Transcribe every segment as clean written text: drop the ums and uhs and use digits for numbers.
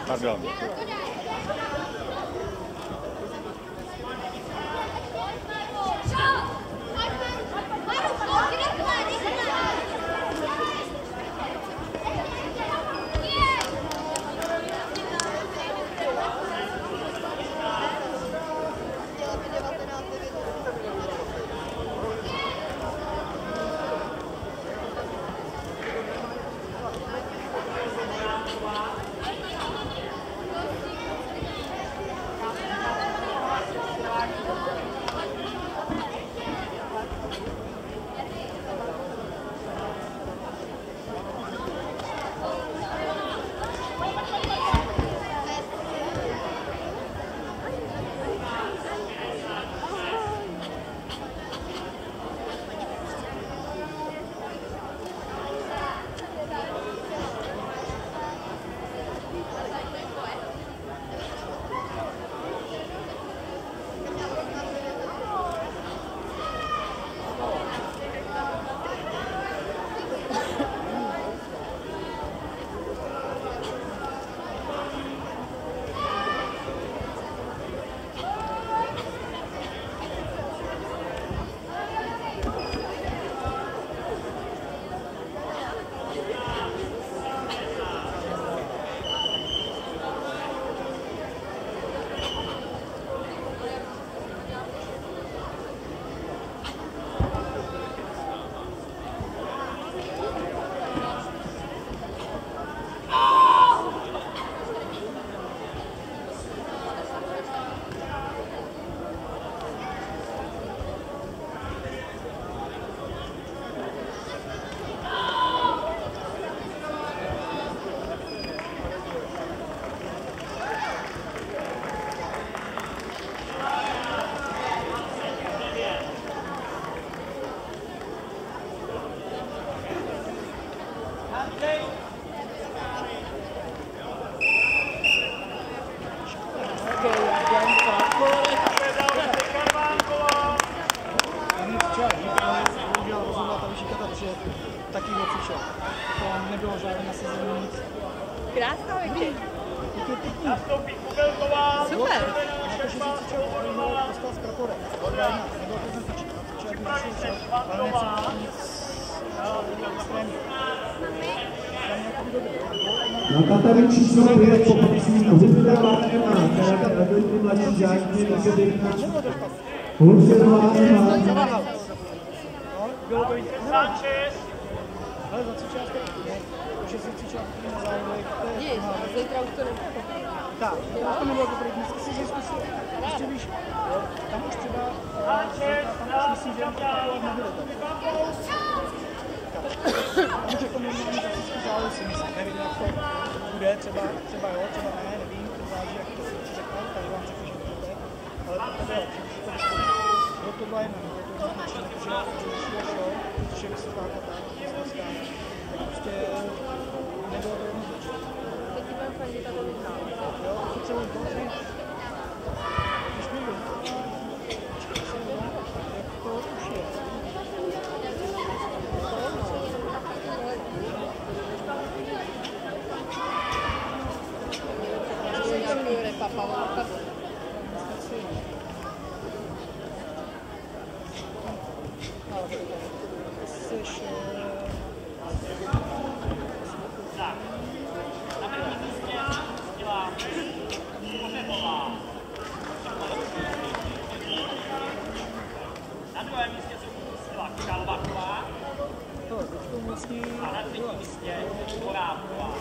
Pardon. Taky odsušel. To nebylo žádné nasazení nic. Krásná večer. Nastoupí Kubelková. Super. Protože si cvičil, dostal z praporem. Nebylo to ten cvičil. Cvičil, ale něco nic extrémního. Na Katarín číslo 5 poprosím Hussenová Ema, která tam vedou mladší žáky, Hussenová Ema. Sánchez. Ale zacvičila jste ne, protože si cvičila na závodech. Nic, zítra už to nebude. Tak, to nebylo dobré, dneska si zkusil. Ještě víš, tam už třeba, tam už myslí, že to nebylo tak. Tam už jako neměl mít taktický závod, si myslím, nevím, jak to bude, třeba jo, třeba ne, nevím, to záleží, jak to si řeknou, tady vám řeknu, že to bude, ale to bylo, že to vyskočilo. Bylo to dva jenom, bylo to značné, protože šlo, což je vysoká kata, vysoká, tak prostě nebylo to jednoznačné. Teď ti budeme fandit a to vyhrál. Jo, to celou dobře. Když mi bylo, jak to už je. Na prvním místě dělá Kořepová. Na druhém místě jsou dělá Kalvaková. A na třetím místě Horáková.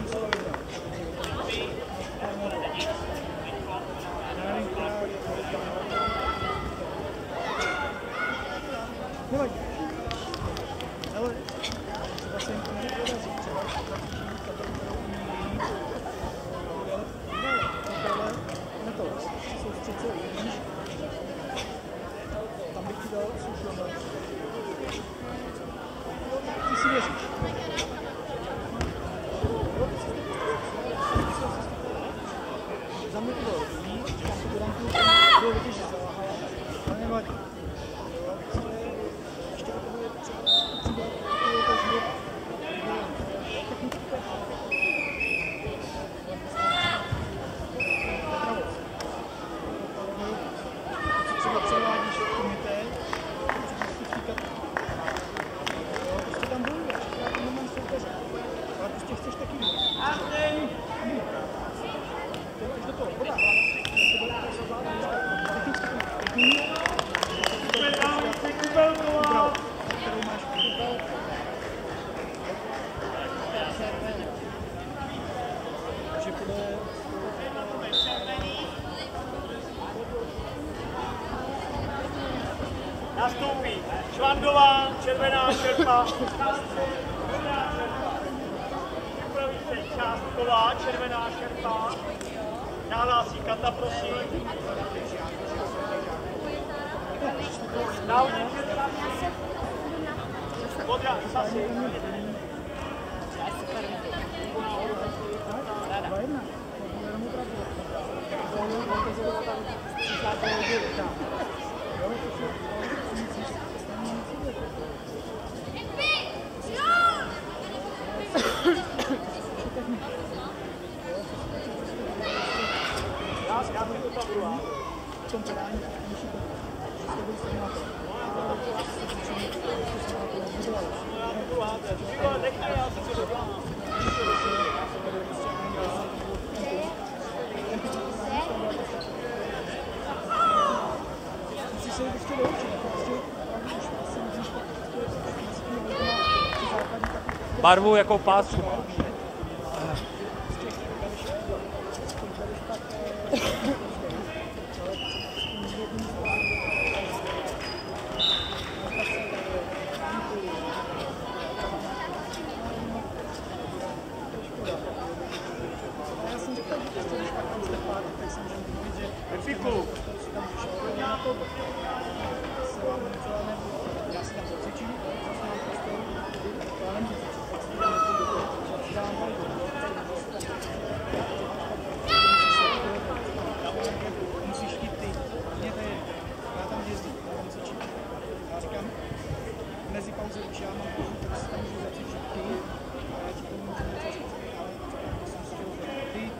Nevadí. Ale třeba se jim to nepodaří, třeba zatíží kabelkou umí, ale na to, jsou střece víš, tam bych ti dal slušovat. Ty si věříš. Za mě to bylo dobrý, říkám to Buranku, bylo vytěžit zaváhala, ale nevadí. Ještě to bude třeba to život. Nastoupí Švandová, červená šerpa, modrá šerpa. Připraví se Částková, červená šerpa. Nahlásí Kata, prosím. Náhodně červená šerpa. Modrá, Sasi. Já to tam druhá. V tom podání barvu jako pásku. Mezi pauze už já mám pauzu, tak si tam můžu začít ty a já ti to můžu začít ale jsem si chtěl ty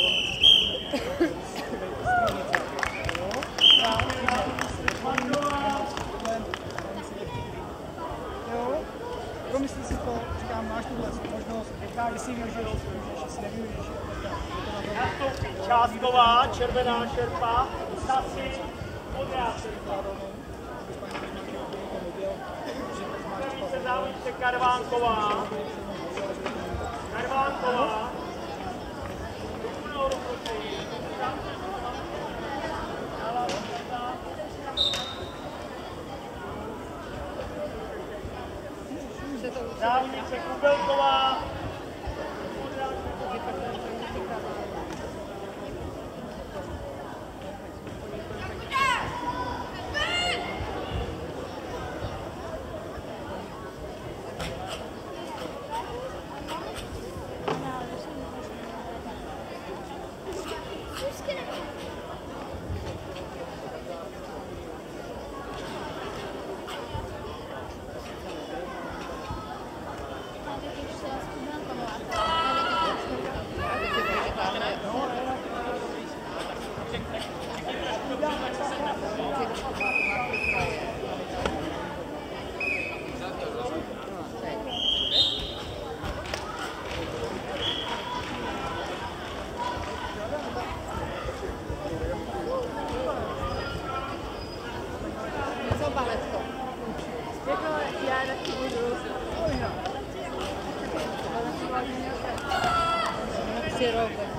jo, promysli si to, říkám, máš tuhle možnost, teďka, jestli využiješ, jestli nevyužiješ, Nastoupí Částková, červená šerpa, Sasi, modrá šerpa. Připraví se závodnice Karvánková. Karvánková. Závodnice Kubelková. Robo.